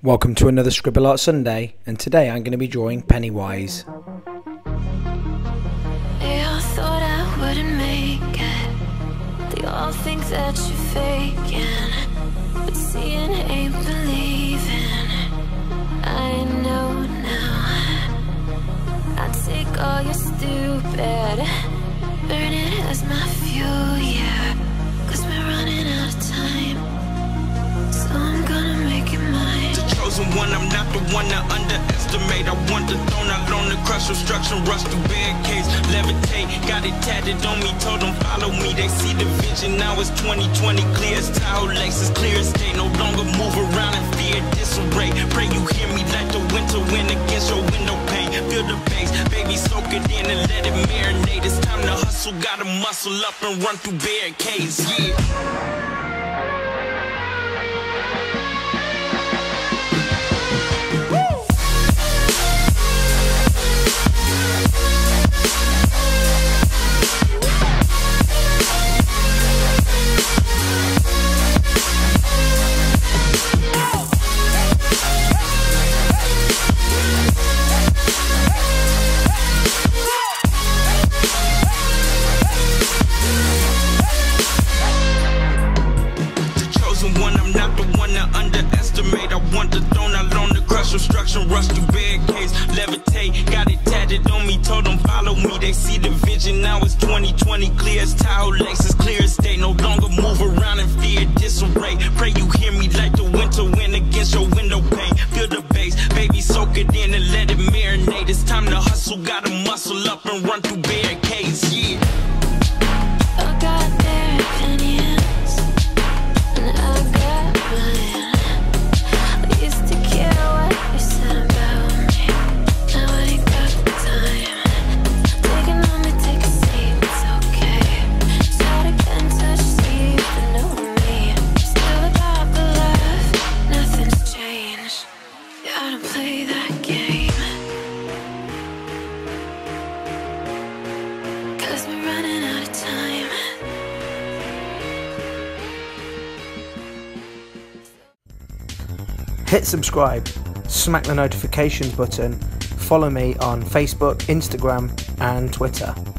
Welcome to another Scribble Art Sunday, and today I'm going to be drawing Pennywise. They all thought I wouldn't make it. They all think that you're faking, but seeing ain't believing. I know now. I take all your stupid, burn it as my fuel, yeah. 'Cause we're running out of time, so I'm gonna make it mine. Chosen one, I'm not the one to underestimate. I want the throne, I learned to crush obstruction, rush through barricades, levitate. Got it tatted on me, told them follow me. They see the vision, now it's 2020, clear as Tahoe Lakes, clear as day. No longer move around in fear, disarray. Pray you hear me like the winter wind against your window pane. Feel the bass, baby, soak it in and let it marinate. It's time to hustle, gotta muscle up and run through barricades, yeah. Obstruction, rush through barricades, levitate. Got it tatted on me, told them follow me. They see the vision, now it's 2020, clear as Tahoe Lakes, clear as day. No longer move around in fear, disarray. Pray you hear me like the winter wind against your window pane. Feel the bass, baby, soak it in and let it marinate. It's time to hustle, gotta muscle up and run through barricades, yeah. I got their opinions, and I got mine. I used to care what you said about me. Now I ain't got the time. Take it on me, take a seat, it's okay. Start again, touch, see if you know me. Still about the love, nothing's changed. Gotta play that game, 'cause we're running out of time. Hit subscribe, smack the notifications button, follow me on Facebook, Instagram and Twitter.